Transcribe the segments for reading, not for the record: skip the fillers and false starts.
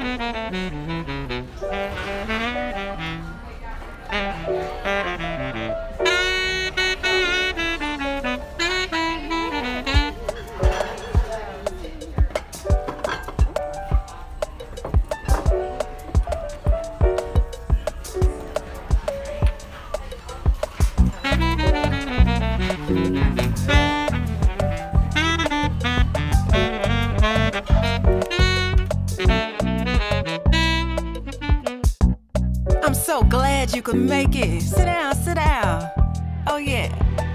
I'm so glad you could make it. Sit down, sit down. Oh yeah.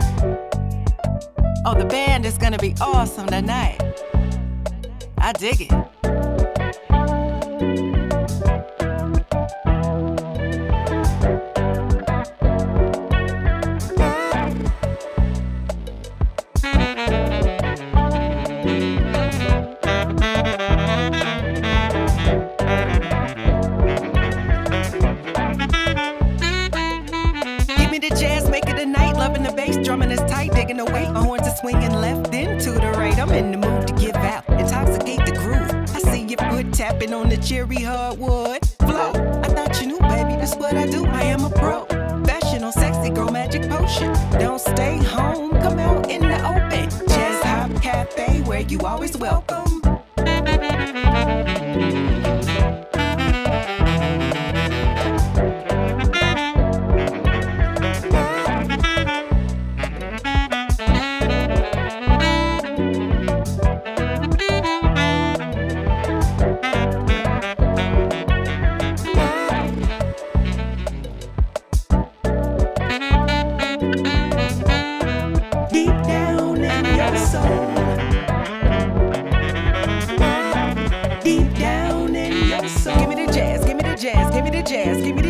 Oh, the band is gonna be awesome tonight. I dig it. Jazz, make it a night, loving the bass, drumming is tight, digging the weight, my horns are swinging left into the right. I'm in the mood to give out, intoxicate the groove. I see your foot tapping on the cherry hardwood flow. I thought you knew, baby, that's what I do. I am a pro, fashion on sexy girl, magic potion. Don't stay home, come out in the open. Jazz Hop Cafe, where you always welcome. Deep down in your soul. Give me the jazz, give me the jazz, give me the jazz, give me